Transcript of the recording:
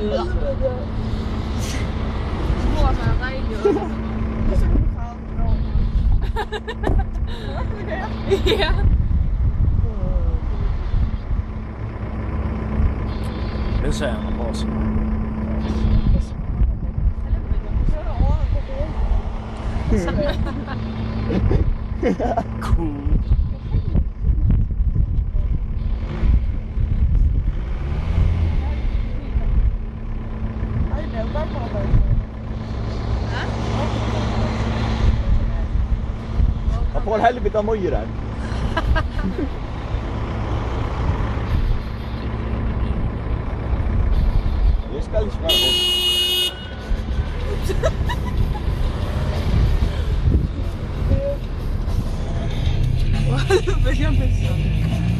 Muosaa radio. Ja. Det ser han på oss. Cool. Jag får helvete mojor. Det ska liksom vara Vad är det för